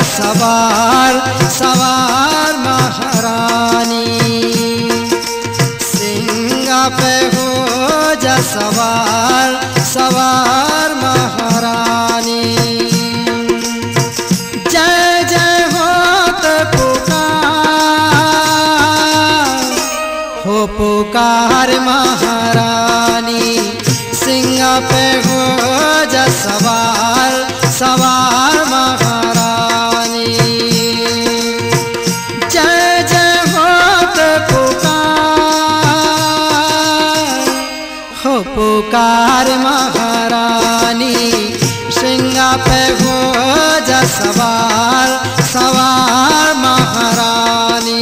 सवार सवार महारानी, सिंगा पे हो जा सवार सवार महारानी। जय जय होत पुकार महारानी, सिंगा पे हो जा सवार सवार महारानी। जय जय होत पुकार महारानी, सिंगा पे हो जा सवार सवार महारानी।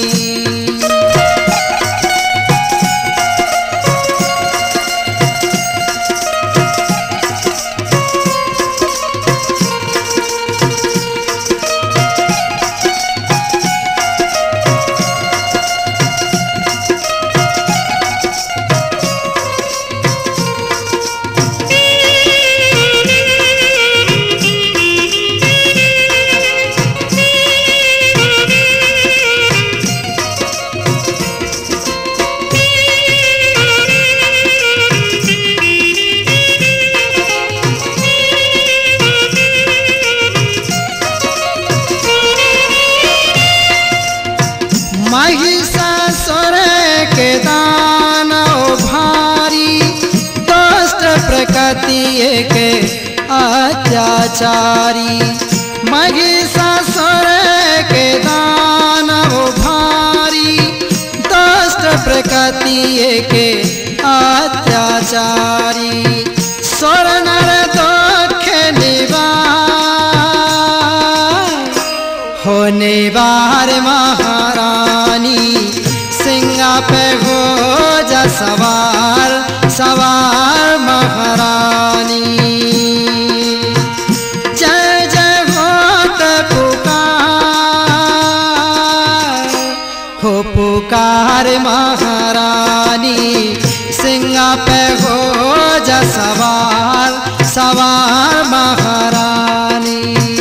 महिषासुर के दानव भारी, दुष्ट प्रकृति के अत्याचारी। महिषासुर के दानव भारी, दुष्ट प्रकृति के अत्याचारी। सुर नर दुख होने बार महारानी, सिंगा पे हो जा सवार सवार महारानी। जय जय होत पुकार महारानी, सिंगा पे हो जा सवार सवार महारानी।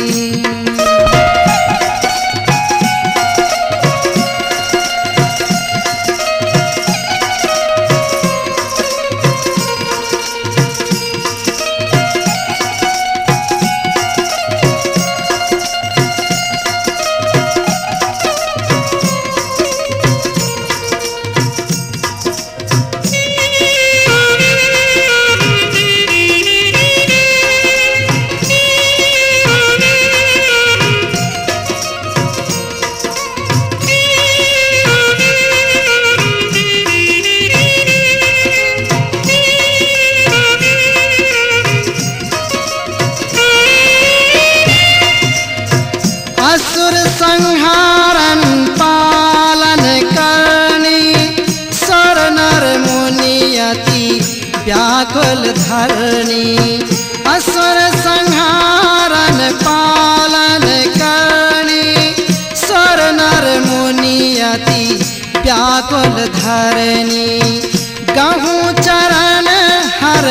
असुर संहारन पालन करनी, सुर नर मुनि अति व्याकुल धरनी। असुर संहारन पालन करनी, सुर नर मुनि अति व्याकुल धरनी। गहूँ चरण हर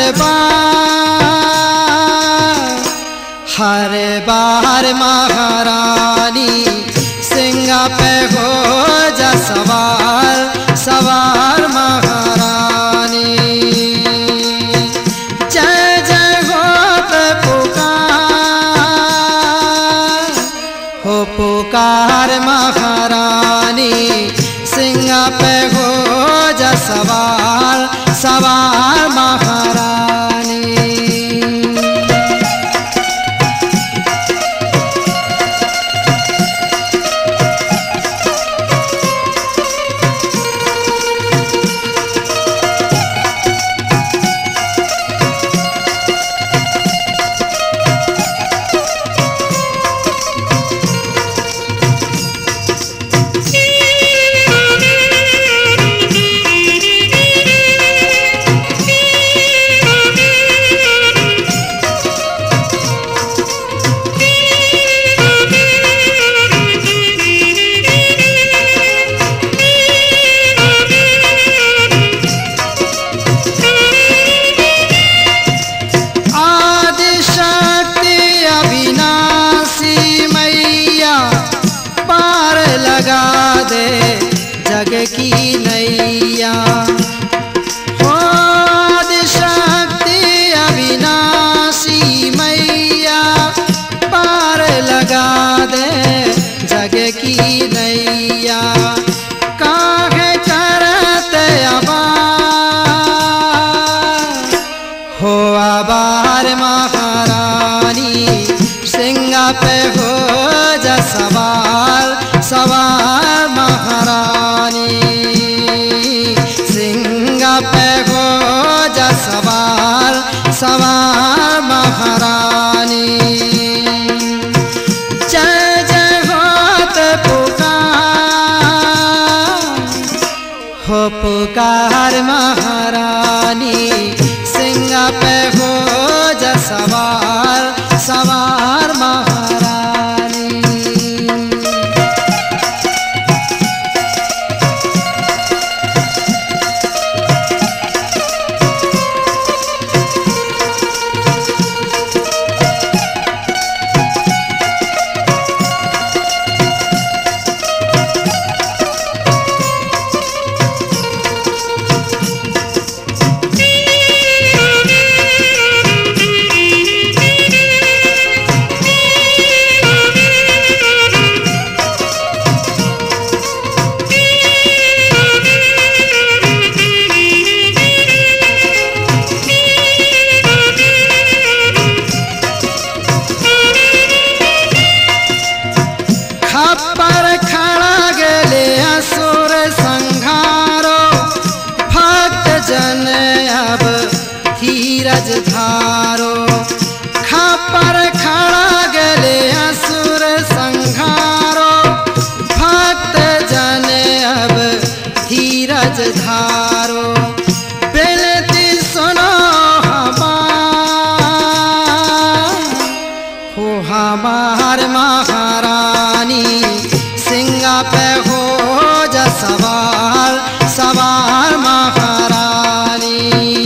बार महारानी, सिंगा पे हो जा सवार सवार महारानी। जय जय होत पुकार महारानी, सिंगा पे हो जा सवार सवार महारानी। नैया काहे करते आबार हो आबार महारानी सिंगा पे हो जा सवार सवार महारानी सिंगा पे हो जा सवार सवार महारानी जय जय होत पुकार हो पुकार महारानी सिंगा पे हो जा सवार सवार महारानी खप्पर खड़ा गेले असुर संहारो भक्त जन अब धीरज धारो खप्पर खड़ा गेले असुर संहारो भक्त जन अब धीरज धारो बिनती सुनो हो हमार महारानी सिंगा पे हो जा सवार सवार महारानी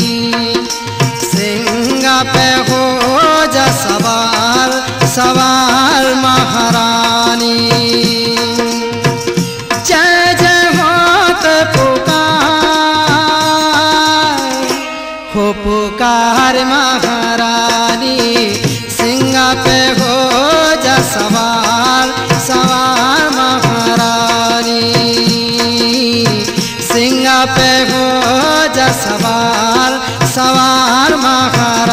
सिंगा पे हो जा सवार सवार महारानी जय जय होत पुकार हो पुकार महारानी सिंगा पे हो जा सवार सवार महारानी सिंगा पे हो जा सवार सवार महारानी।